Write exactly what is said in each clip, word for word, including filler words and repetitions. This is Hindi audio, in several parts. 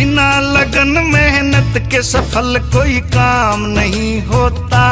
बिना लगन मेहनत के सफल कोई काम नहीं होता।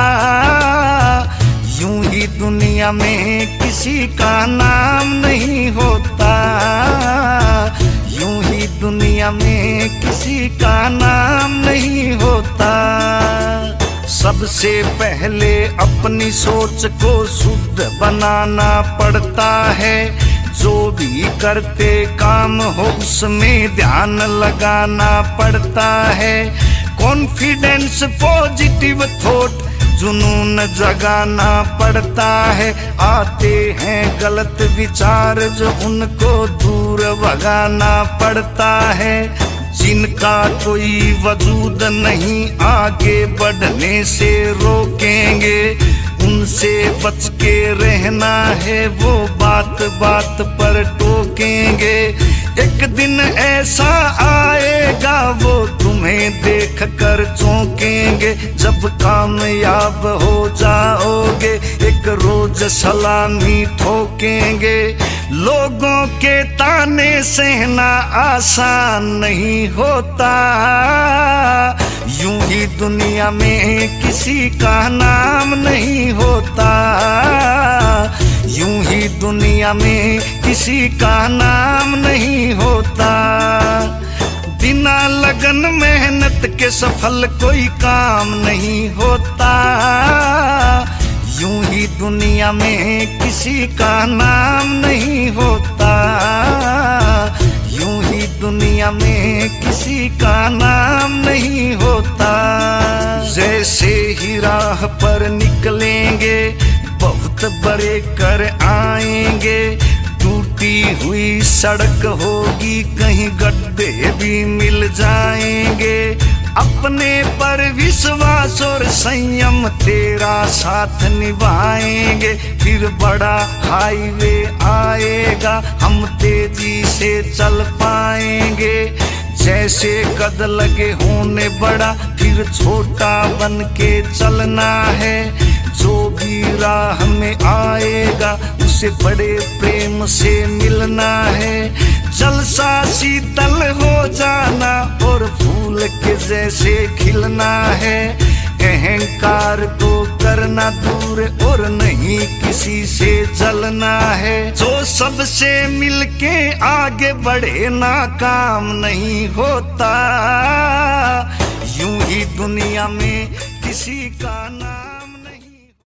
यूं ही दुनिया में किसी का नाम नहीं होता। यूं ही दुनिया में किसी का नाम नहीं होता। सबसे पहले अपनी सोच को शुद्ध बनाना पड़ता है। जो भी करते काम हो उसमें ध्यान लगाना पड़ता है। कॉन्फिडेंस, पॉजिटिव थॉट, जुनून जगाना पड़ता है। आते हैं गलत विचार जो उनको दूर भगाना पड़ता है। जिनका कोई वजूद नहीं आगे बढ़ने से रोकेंगे, उनसे बच के रहना है, वो बात बात पर टोकेंगे। एक दिन ऐसा आएगा वो तुम्हें देख कर चौंकेंगे। जब कामयाब हो जाओगे एक रोज सलामी ठोकेंगे। लोगों के ताने सहना आसान नहीं होता। यूं ही दुनिया में किसी का नाम नहीं होता। यूं ही दुनिया में किसी का नाम नहीं होता। बिना लगन मेहनत के सफल कोई काम नहीं होता। यूं ही दुनिया में किसी का नाम नहीं होता। यूं ही दुनिया में किसी का नाम नहीं होता। जैसे ही राह पर निकलेंगे बहुत बड़े कर आएंगे। टूटी हुई सड़क होगी, कहीं गड्ढे भी मिल जाएंगे। अपने पर विश्वास और संयम तेरा साथ निभाएंगे। फिर बड़ा हाईवे आएगा, हम तेजी से चल पाएंगे। जैसे कद लगे होने बड़ा, फिर छोटा बन के चलना है। जो भी राह में आएगा उसे बड़े प्रेम से मिलना है। जलसा शीतल हो जाना और फूल के जैसे खिलना है। अहंकार को करना दूर और नहीं किसी से जलना है। जो सबसे मिलके आगे बढ़े ना काम नहीं होता। यूं ही दुनिया में किसी का नाम